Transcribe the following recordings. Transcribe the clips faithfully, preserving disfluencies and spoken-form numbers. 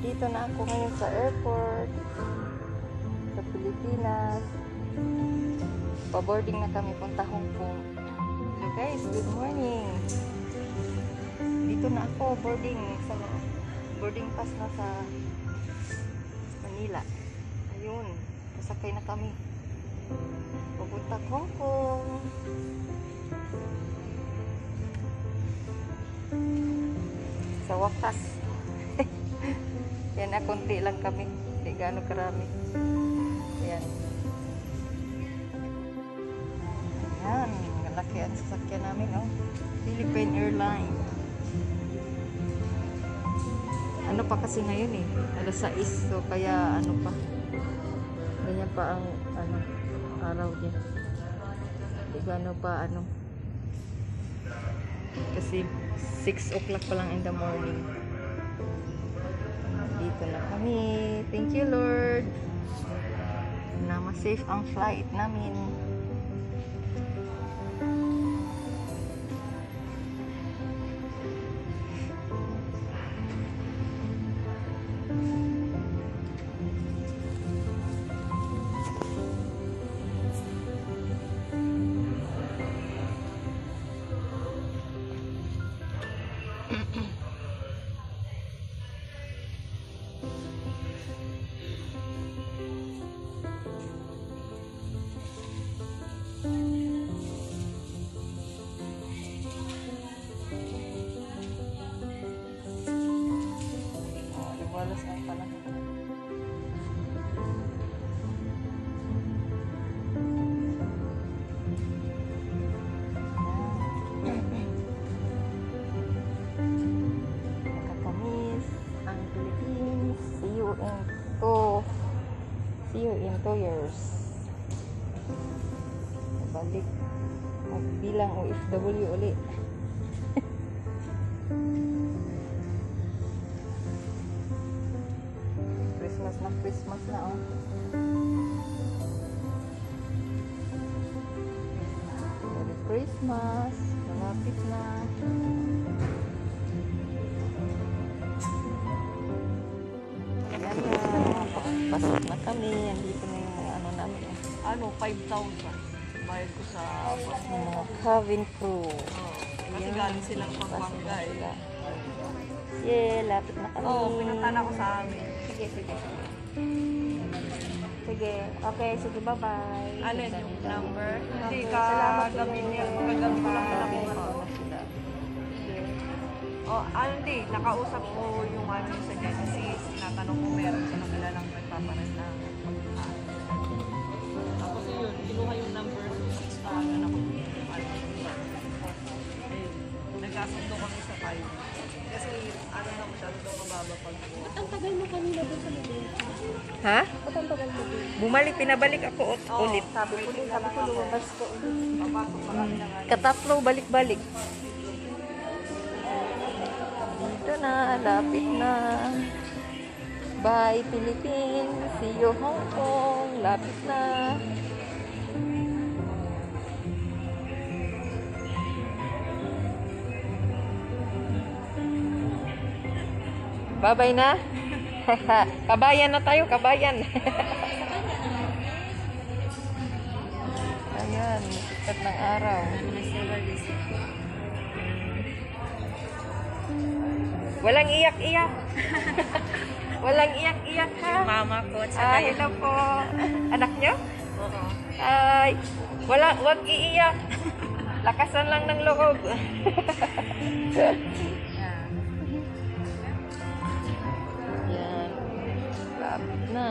Dito na ako ngayon sa airport sa Pilipinas. Pa-boarding na kami punta Hong Kong. Hello guys, good morning. Dito na ako boarding sa boarding pass na sa Manila. Ayun, sasakay na kami. Pupunta Hong Kong. Sa wakas. Yan na, konti lang kami. Hindi gaano karami. Ayan. Ayan. Malaki ang sasakyan namin, oh. Philippine Airlines. Ano pa kasi ngayon eh. alas sais. So, kaya ano pa. Ganyan pa ang ano, araw niya. Hindi gaano pa ano. Kasi six o'clock pa lang in the morning. Dito na kami. Thank you, Lord. Na ma-safe ang flight namin. Walas na pala. Nakatamis ang Philippines. See you in two see you in two years. Balik magbilang O F W ulit. Christmas na Christmas na, oh. Merry Christmas. Malapit na. Ayan na. Pasok na kami. Andito na yung mga ano namin. Ano, five thousand. Bayad ko sa bus Yung mga cabin crew. Oh, kasi galing silang Pampanga eh. Yeah, lapit na kami. Oo, oh, pinunta na ko sa amin. Sige, sige. Sige. Okay, sige, bye-bye. Alin yung number? Hindi Okay, ka salamat po. gabi niya. Kagabi ko lang Bye. nakuha to. Oh, ano hindi, nakausap ko yung ano sa Genesis. Tinatanong ko meron sa kanila lang nagpaparas na. Tapos yun, kinuha yung number sa ano na ko. Nagkasundo kami sa five. Kasi ano na ko siya, ito mababa pag Ba't ang tagal mo kanina doon sa libro? Ha? Ba't ang tagal mo doon? Bumalik, pinabalik ako ut- Oo, ulit. sabi ko din, sabi ko lumabas ko ulit. Papasok pa kami ng ano. Katatlo, balik-balik. Dito na, lapit na. Bye, Philippines. See you, Hong Kong. Lapit na. Bye-bye na. Kabayan na tayo, kabayan. Ayan, sikat ng araw. Walang iyak-iyak. Walang iyak-iyak ha. Mama ko, Ah, hello po. Anak nyo? Oo. Ay, wala, wag iiyak. Lakasan lang ng loob. Yan. Lapit na.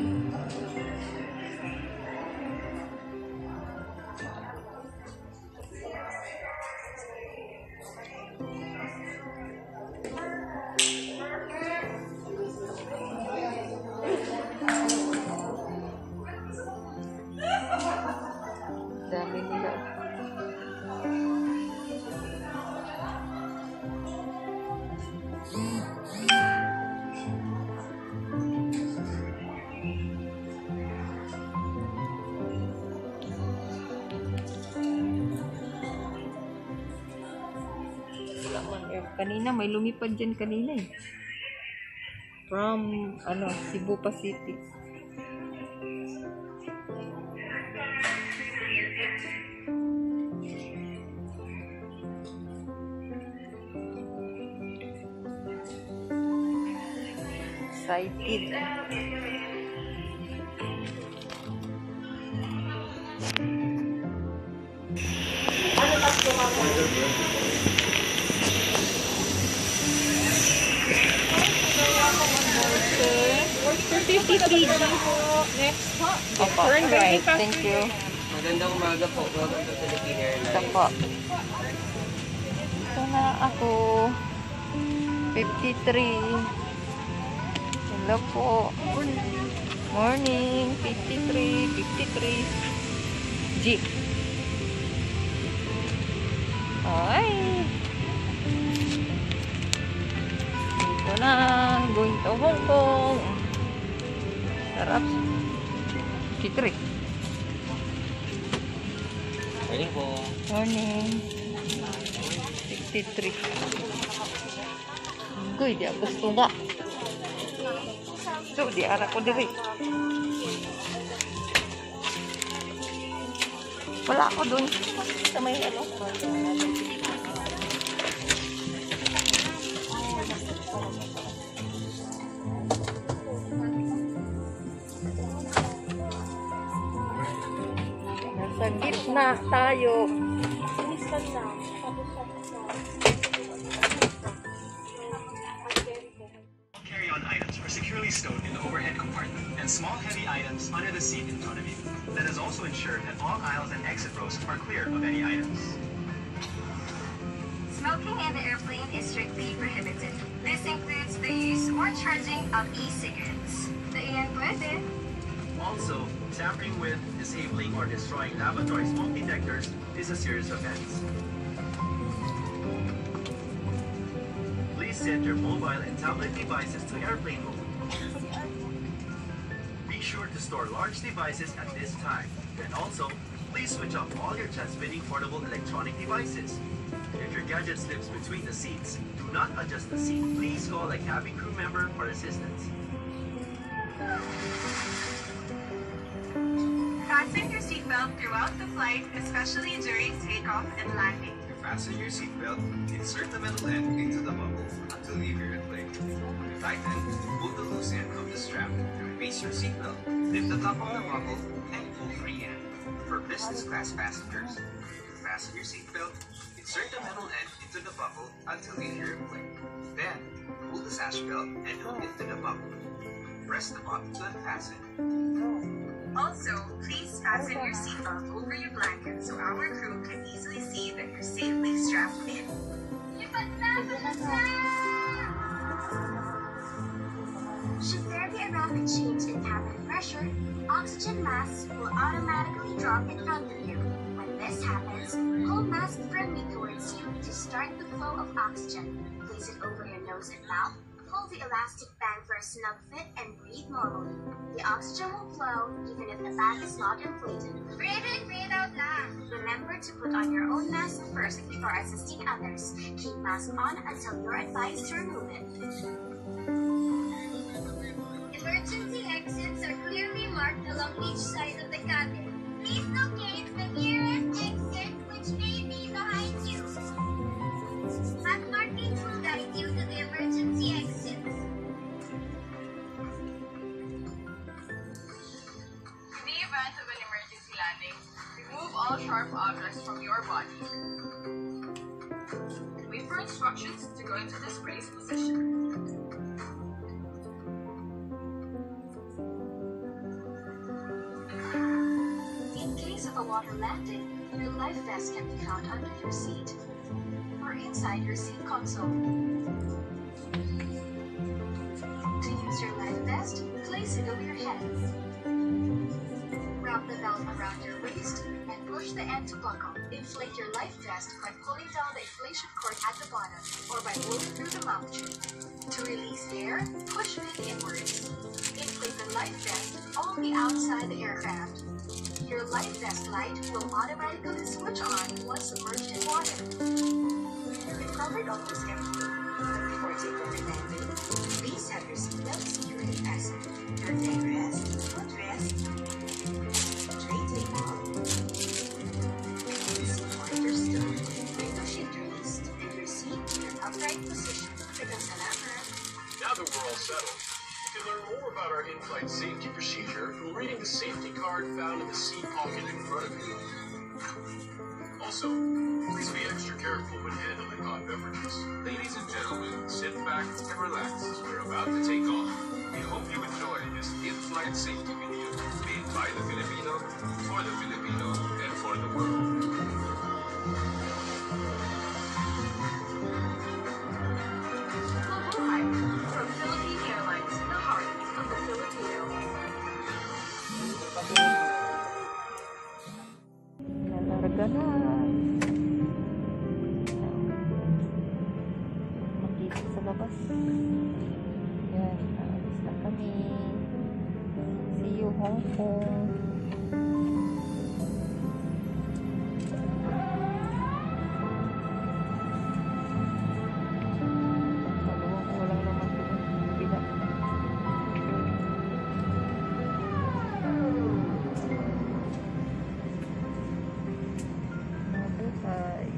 Dami nila. Kanina, may lumipad dyan kanina eh. from ano, Cebu pa City. Excited. fifty-three G po. Next po. Opo, alright. Thank you. Magandang umaga po. Welcome to Philippine Ito Airlines. po. Ito na ako. fifty-three. Hello po. Morning. fifty-three. fifty-three. G. Ay. Dito na. Going to Hong Kong. Sarap. fifty-three. Morning po. Morning. sixty-three. Goy, di ako gusto nga. So, di ara ko diri. Wala ako dun. Sa may ano. Nasa gitna tayo. Listan lang. Tapos sa Carry-on items are securely stowed in the overhead compartment, and small heavy items under the seat in front of you. Let us also ensure that all aisles and exit rows are clear of any items. Smoking in the airplane is strictly prohibited. This includes the use or charging of e-cigarettes. The iyan pwede. Also, tampering with, disabling, or destroying lavatory smoke detectors is a serious offense. Please set your mobile and tablet devices to airplane mode. Be sure to store large devices at this time. And also, please switch off all your transmitting portable electronic devices. If your gadget slips between the seats, do not adjust the seat. Please call a cabin crew member for assistance. Fasten your seatbelt throughout the flight, especially during takeoff and landing. To fasten your seatbelt, insert the metal end into the buckle until you hear it click. When you tighten, pull the loose end of the strap to release your seatbelt. Lift the top of the buckle and pull free end. For business class passengers, to fasten your seatbelt, insert the metal end into the buckle until you hear it click. Then, pull the sash belt and hook it to the buckle. Press the button to unfasten. Also, please fasten your seatbelt over your blanket so our crew can easily see that you're safely strapped in. Should there be a rapid change in cabin pressure, oxygen masks will automatically drop in front of you. When this happens, hold mask firmly towards you to start the flow of oxygen. Place it over your nose and mouth. Hold the elastic band for a snug fit and breathe normally. The oxygen will flow even if the bag is not inflated. Breathe in, breathe out loud. Remember to put on your own mask first before assisting others. Keep mask on until you're advised to remove it. Emergency exits are clearly marked along each side of the cabin. Please locate the nearest exit, which may be behind you. Map markings will guide you to the emergency exits. In the event of an emergency landing, remove all sharp objects from your body. Wait for instructions to go into this brace position. In case of a water landing, your life vest can be found under your seat or inside your seat console. To use your life vest, place it over your head. Wrap the belt around your waist and push the end to buckle. Inflate your life vest by pulling down the inflation cord at the bottom or by blowing through the mouth tube. To release air, push it inwards. Inflate the life vest on the outside the aircraft. Your life vest light will automatically switch on once submerged in water. You've covered almost everything, but before takeoff and landing, please have your seatbelt that we're all settled, you can learn more about our in-flight safety procedure from reading the safety card found in the seat pocket in front of you. Also, please be extra careful when handling hot beverages. Ladies and gentlemen, sit back and relax as we're about to take off. We hope you enjoy this in-flight safety video made by the Filipino, for the Filipino, and for the world. Mabuhay from Philippine Airlines, the heart of the Filipino. Lalarga na. Makita sa labas. Yan, naalis na kami. See you Hong Kong. Maluwang walang naman doon. Bila. Mabuhay.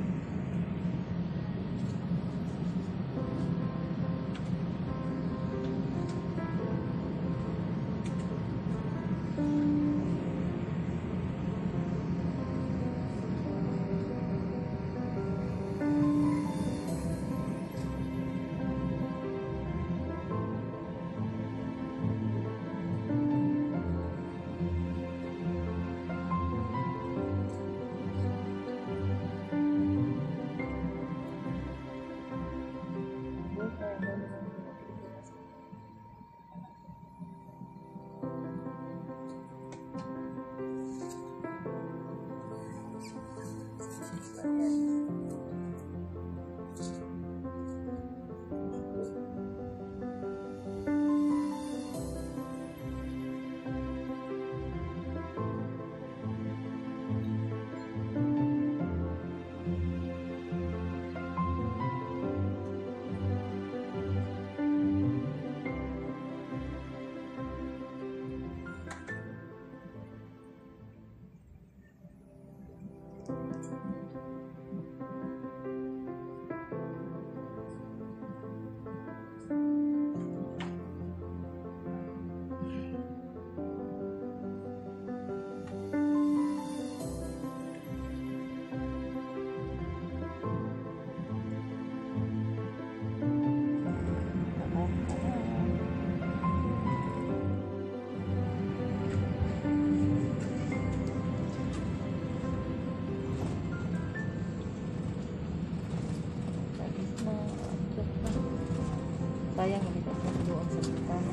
Sayang hindi ko sa doon sa bintana.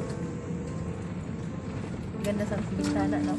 Ganda sa bintana, no?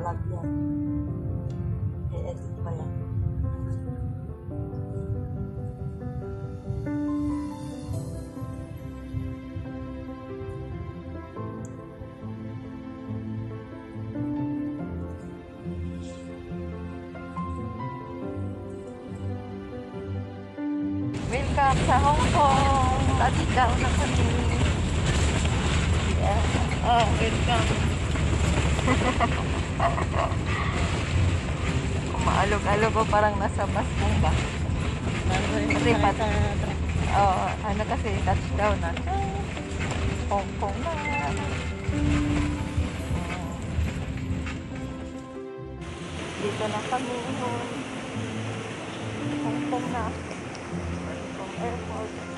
vlog yan. I-edit pa yan. Welcome sa Hong Kong. Touchdown na kami. Yeah. Oh, welcome. Maalog-alog ko parang nasa bus lang ba? Kasi pat, oh, ano kasi touchdown na. Hong Kong na. Dito na kami. Hong Kong na. Hong Kong Airport.